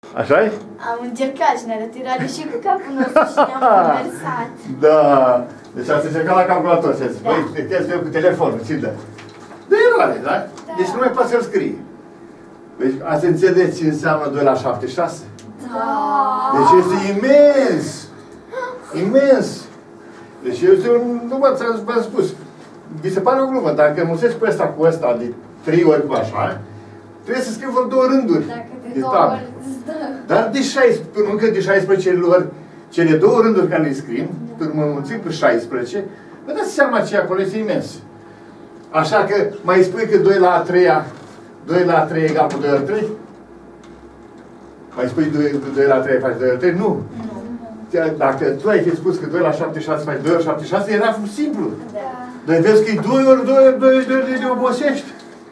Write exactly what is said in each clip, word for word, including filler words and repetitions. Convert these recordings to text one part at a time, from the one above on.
Așa-i? Am încercat și ne-a retirat și cu capul nostru și ne-am conversat. Da. Deci ați încercat la calculator și a zis, băi, te test eu cu telefonul, ți-l dă. De eroare, da? Deci nu mai poate să-l scrie. Deci ați înțeles ce înseamnă doi la șapte șase? Da. Deci este imens! Imens! Deci eu zic, nu v-am spus. Vi se pare o glumă, dacă mulțesc cu ăsta cu ăsta de trei ori cu așa, trebuie să scriu vreo două rânduri. Dacă de, de două tabă. ori îți dă. Dar de șaisprezece, încă de șaisprezece ori, cele două rânduri care le scriem, până mă mulțim cu șaisprezece, vă dați seama ce acolo este imens. Așa că mai spui că doi la a treia, doi la a treia egal cu doi ori trei? Mai spui doi la trei faci doi ori trei? Nu. Dacă tu ai fi spus că doi la șapte șase faci doi ori șapte șase, era simplu. Da. Dar vezi că e doi ori doi ori doi ori doi ori de obosești.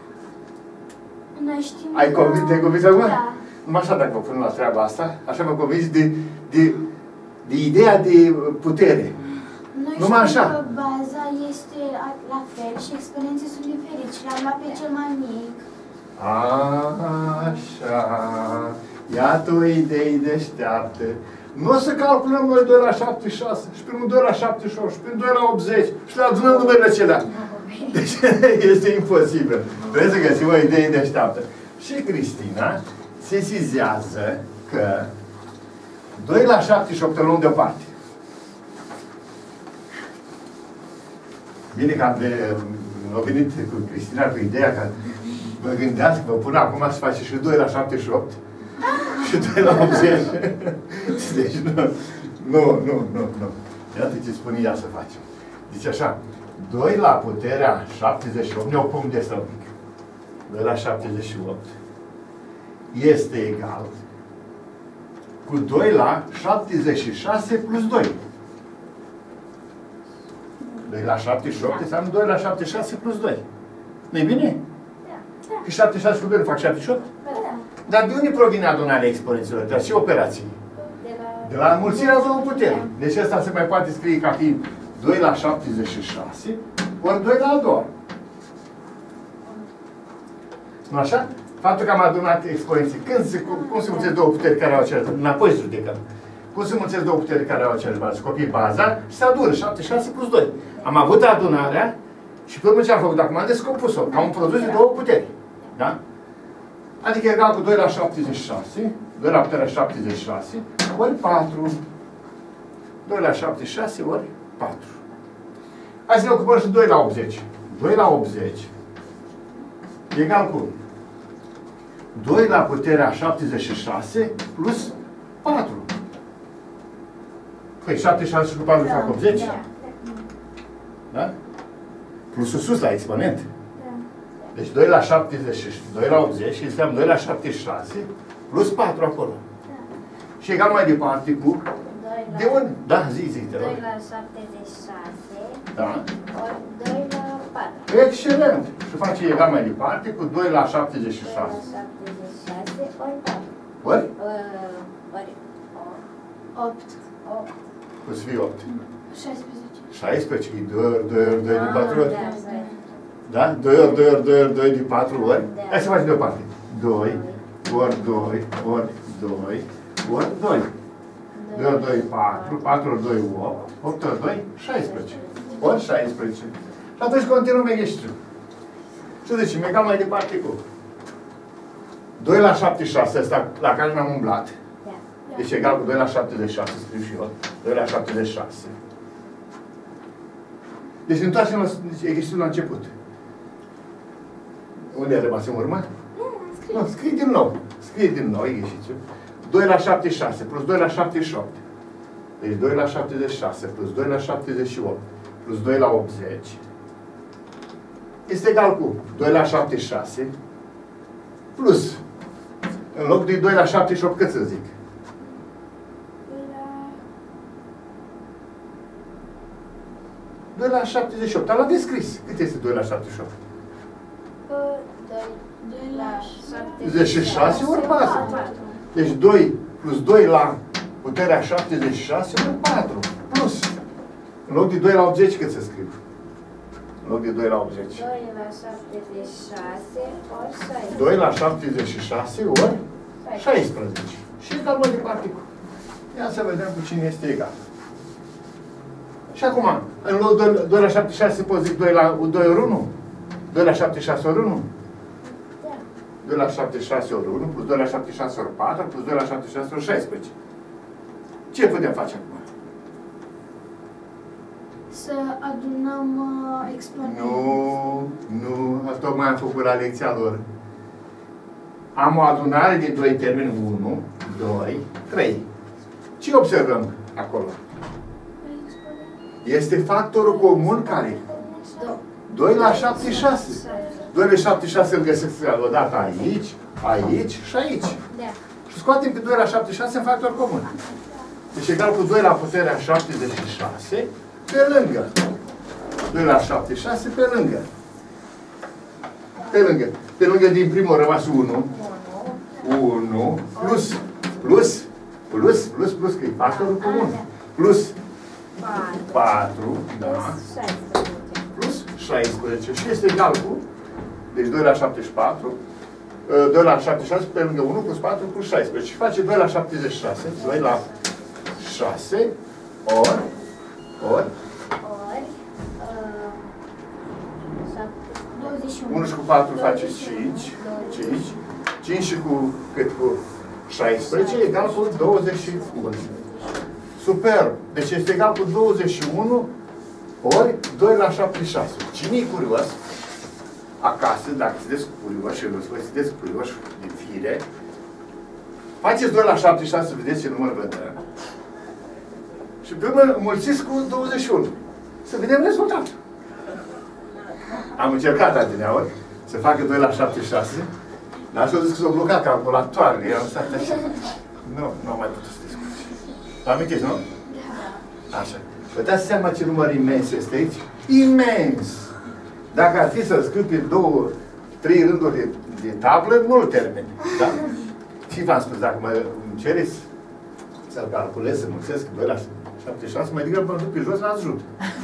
Noi știm. Ai convins, te-ai convins acum? Da. Numai așa dacă mă pun la treaba asta, așa mă convins de, de, de ideea de putere. Noi Numai știm așa. că baza este la fel și exponenții sunt diferite și l-am luat pe cel mai mic. Așa. Iată o idee deșteaptă. Nu o să calculăm noi doi la șaptezeci și șase, și primul doi la șaptezeci și opt, și primul doi la optzeci, și le adunăm numerele acelea. Deci este imposibil. Trebuie să găsim o idee deșteaptă. Și Cristina sesizează că doi la șaptezeci și opt îl luăm deoparte. Bine că am venit cu Cristina cu ideea că vă gândeați că vă pun acum să face și doi la șaptezeci și opt și doi la optzeci. Deci nu, nu, nu, nu, nu. Iată ce spune ea să facem. Deci așa, doi la puterea șaptezeci și opt, ne ocupăm de asta un pic. doi la șaptezeci și opt este egal cu doi la șaptezeci și șase plus doi. doi la șaptezeci și opt înseamnă doi la șaptezeci și șase plus doi. Nu-i bine? Da. Că șaptezeci și șase plus doi fac șaptezeci și opt? Da. Dar de unde provine adunarea exponenților? De la ce operații? De la... De la înmulțirea două puteri. Deci asta se mai poate scrie ca fiind doi la șaptezeci și șase ori doi la a doua. Nu așa? Faptul că am adunat exponenții. Când se, cum, cum se mulțesc două puteri care au același? Înapoi să judecăm. Cum se mulțesc două puteri care au același bază? Copii baza și se adună șaptezeci și șase plus doi. Am avut adunarea și pe urmă ce am făcut? Acum am descompus-o. Am un produs de două puteri. Da? Adică egal cu doi la șaptezeci și șase, doi la puterea șaptezeci și șase, ori patru. doi la șaptezeci și șase ori patru. Hai să ne ocupăm și doi la optzeci. doi la optzeci egal cu doi la puterea șaptezeci și șase plus patru. Păi șaptezeci și șase și cu patru fac optzeci? Da. Da? Plusul sus la exponent. Da. Deci doi la șaptezeci, doi la optzeci înseamnă doi la șaptezeci și șase plus patru acolo. Da. Și egal mai departe cu... doi la... De unde? Da, zi, zi, te rog. doi la șaptezeci și șase Da. ori doi la patru. Excelent! Și face egal mai departe cu doi la șaptezeci și șase. doi la șaptezeci și șase ori patru. Ori? Uh, ori opt. opt. O să fie opt. șaisprezece. șaisprezece, e doi ori doi ori doi de patru ori. Da, Da? doi ori doi ori doi ori doi de patru ori. Da. Hai să facem deoparte. doi ori doi ori doi ori doi. doi ori doi, patru, patru ori doi, opt, opt ori doi, șaisprezece. Ori șaisprezece. Și atunci continuăm exercițiul. Ce zicem? Egal mai departe cu doi la șaptezeci și șase, ăsta la care ne-am umblat. Da. Deci egal cu doi la șaptezeci și șase, scriu și eu. doi la șaptezeci și șase. Deci ne întoarcem la exercițiul la început. Unde a rămas în urmă? Nu, scrie din nou. Scrie din nou exercițiul. doi la șaptezeci și șase plus doi la șaptezeci și opt. Deci doi la șaptezeci și șase plus doi la șaptezeci și opt plus doi la optzeci este egal cu doi la șaptezeci și șase plus, în loc de doi la șaptezeci și opt, cât să zic? doi la șaptezeci și opt. L-am descris. Cât este doi la șaptezeci și opt? doi la șaptezeci și șase ori patru. Deci doi plus doi la puterea șaptezeci și șase ori patru. Plus. În loc de doi la optzeci, cât să scriu? În loc de doi la optzeci. doi la șaptezeci și șase ori șaisprezece. doi la șaptezeci și șase ori șaisprezece. Și mai departe. Ia să vedem cu cine este egal. Și acum, în loc doi la șaptezeci și șase poți zic doi la doi ori unu? doi la șaptezeci și șase ori unu? Da. doi la șaptezeci și șase ori unu, plus doi la șaptezeci și șase ori patru, plus doi la șaptezeci și șase ori șaisprezece. Ce putem face acum? Să adunăm uh, exponențe. Nu, nu, tocmai am făcut la lecția lor. Am o adunare de doi termeni, unu, doi, trei. Ce observăm acolo? Este factorul comun care? doi la șaptezeci și șase. doi la șaptezeci și șase îl găsesc odată aici, aici și aici. Da. Și scoatem pe doi la șaptezeci și șase în factor comun. Deci egal cu doi la puterea șaptezeci și șase pe lângă. doi la șaptezeci și șase pe lângă. Pe lângă. Pe lângă din primul a rămas unu. unu plus, plus, plus, plus, plus, că e factorul comun. Plus patru, da. Plus șaisprezece. Și este egal cu, deci doi la șaptezeci și patru, doi la șaptezeci și șase pe lângă unu plus patru plus șaisprezece. Și face doi la șaptezeci și șase, doi la șase, ori, ori, unu și cu patru face cinci, cinci, cinci și cu, cât cu șaisprezece, egal cu douăzeci și unu. Super! Deci este egal cu douăzeci și unu ori doi la șaptezeci și șase. Cine e curios? Acasă, dacă sunteți curioși și nu sunteți curioși din fire, faceți doi la șaptezeci și șase, vedeți ce număr vă dă. Și pe urmă înmulțiți cu douăzeci și unu. Să vedem rezultatul. Am încercat adineauri să facă doi la șaptezeci și șase, dar și-au zis că s-au blocat calculatoarele. I-am stat așa. Nu, nu am mai putut să discut. Vă amintiți, nu? Da. Așa. Vă dați seama ce număr imens este aici? Imens! Dacă ar fi să scriu pe două, trei rânduri de, de tablă, nu-l termin. Da? Și v-am spus, dacă mă cereți să-l calculez, să mulțesc doi la șaptezeci și șase, mai degrabă mă duc pe jos la ajut.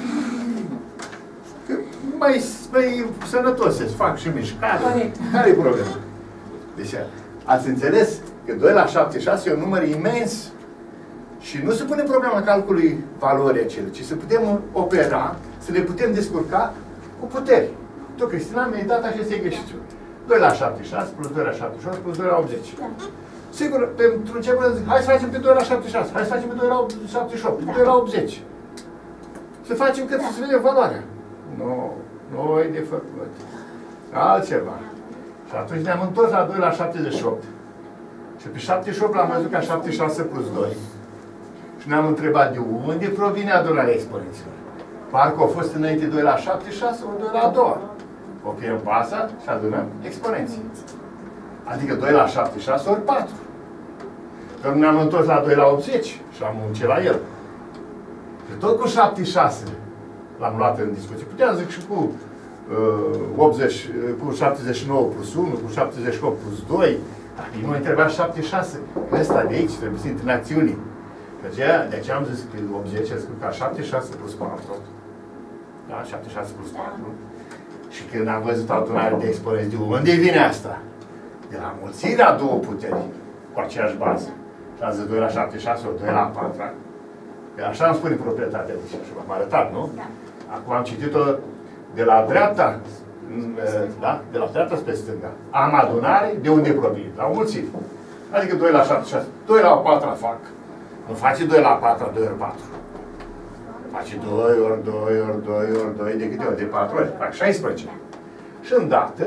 Că mai, mai sănătos să fac și mișcare. Care e problema? Deci, ați înțeles că doi la șaptezeci și șase e un număr imens. Și nu se pune problema calculului valorii acele, ci să putem opera, să ne putem descurca cu puteri. Tu, Cristina, mi-ai dat acest exercițiu. doi la șaptezeci și șase plus doi la șaptezeci și opt plus doi la optzeci. Da. Sigur, pentru început, hai să facem pe doi la șaptezeci și șase, hai să facem pe doi la șaptezeci și opt, pe da. doi la optzeci. Să facem cât da. Să vedem valoarea. Nu, nu e de făcut. Altceva. Și atunci ne-am întors la doi la șaptezeci și opt. Și pe șaptezeci și opt l-am văzut ca șaptezeci și șase plus doi. Și ne-am întrebat de unde provine adunarea exponenților. Parcă au fost înainte doi la șaptezeci și șase ori doi la a doua. Copiem baza și adunăm exponenții. Adică doi la șaptezeci și șase ori patru. Că ne-am întors la doi la optzeci și am muncit la el. Și tot cu șaptezeci și șase l-am luat în discuție. Puteam zic și cu, uh, optzeci, cu șaptezeci și nouă plus unu, cu șaptezeci și opt plus doi. Dacă nu mai trebuia șaptezeci și șase, ăsta de aici trebuie să intre în acțiune. De aceea, de aceea am zis că optzeci a scris ca șaptezeci și șase plus patru. Da? șaptezeci și șase plus patru. Și când am văzut adunarea de exponenți, de unde vine asta? De la mulțirea două puteri cu aceeași bază. Și am zis doi la șaptezeci și șase ori doi la patru. Că așa îmi spune proprietatea de și v-am arătat, nu? Da. Acum am citit-o de la dreapta, da? De la dreapta spre stânga. Am adunare, de unde provine? La mulțire. Adică doi la șaptezeci și șase. doi la patru fac. Nu face doi la patru, doi ori patru. Face doi ori doi ori doi ori doi, de câte ori? De patru ori. Fac șaisprezece. Și îndată,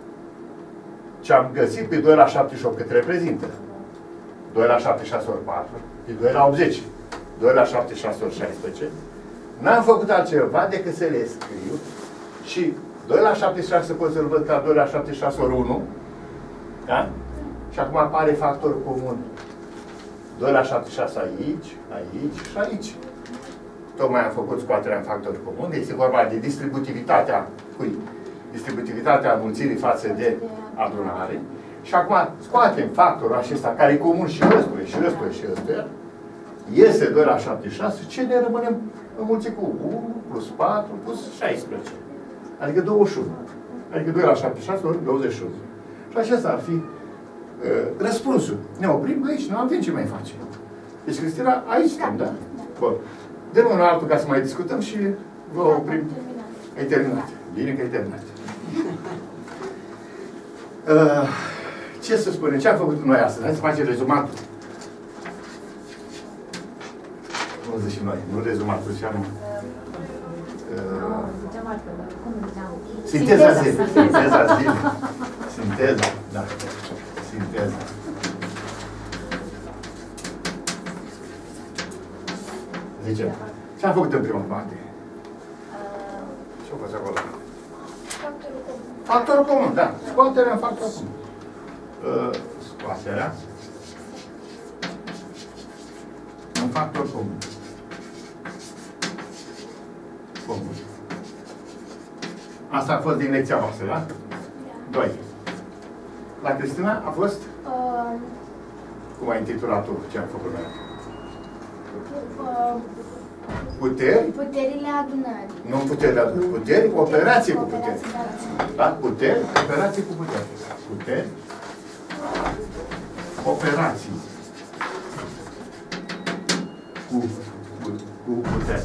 ce am găsit pe doi la șaptezeci și opt, cât reprezintă? doi la șaptezeci și șase ori patru, e doi la optzeci. doi la șaptezeci și șase ori șaisprezece. N-am făcut altceva decât să le scriu. Și doi la șaptezeci și șase pot să-l văd ca doi la șaptezeci și șase ori unu. Da? Și acum apare factorul comun. doi la șaptezeci și șase aici, aici și aici. Tocmai am făcut scoaterea în factori comuni. Este vorba de distributivitatea cui? Distributivitatea înmulțirii față de adunare. Și acum scoatem factorul acesta care e comun și ăstuia, și ăstuia, și ăstuia. Iese doi la șaptezeci și șase. Ce ne rămânem înmulțit cu unu plus patru plus șaisprezece. Adică douăzeci și unu. Adică doi la șaptezeci și șase ori douăzeci și unu. Și acesta ar fi răspunsul. Ne oprim aici, nu avem ce mai face. Deci, Cristina, aici suntem, da? Bun. Dăm unul altul ca să mai discutăm și vă oprim. Ai terminat. Bine că ai terminat. Uh, ce să spunem? Ce am făcut noi astăzi? Hai să facem rezumatul. Nu zic și noi, nu rezumatul, ce am... Uh, sinteza zilei. Sinteza zilei. Sinteza, da. Sinteza. Zicem, ce am făcut în prima parte? Ce-a fost acolo? Factorul comun. Factorul comun, da. Scoaterea în factorul comun. Uh, scoaterea în factor comun. Comun. Asta a fost din lecția voastră, da? Doi. La Cristina a fost? Uh, Cum ai intitulat tu ce am făcut noi? uh, Puteri? Puterile adunării. Nu puterile adunării. Puteri, operații cu puteri. Operații, Da? Puteri, operații cu puteri. Puteri, operații cu, cu, cu puteri.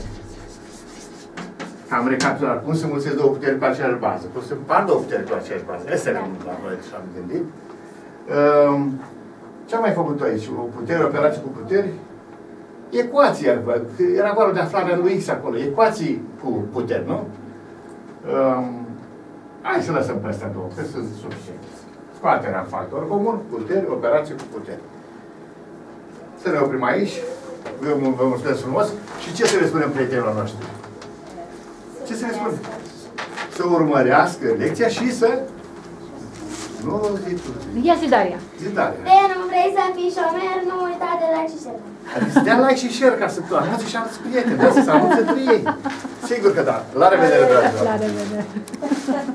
Am recapitulat. Cum se mulțesc două puteri cu aceeași bază? Cum se împart două puteri cu aceeași bază? Asta ne-am am gândit. Um, ce am mai făcut aici? O putere, operații cu puteri? Ecuația. Era vorba de aflarea lui X acolo. Ecuații cu puteri, nu? Um, hai să lăsăm pe astea două, că sunt suficiente. Scoaterea în factor comun, puteri, operații cu puteri. Să ne oprim aici. Vă, vă mulțumesc frumos. Și ce să le spunem prietenilor noștri? Ce să le spunem? Să urmărească lecția și să... Nu, zi tu. Ia zi, Daria. Zi, Daria. De nu vrei să fii șomer, nu uita de la și share. Adică să dea like și share ca să anunțe și alți prieteni, dar să se anunțe între ei. Sigur că da. La revedere, dragilor. La revedere.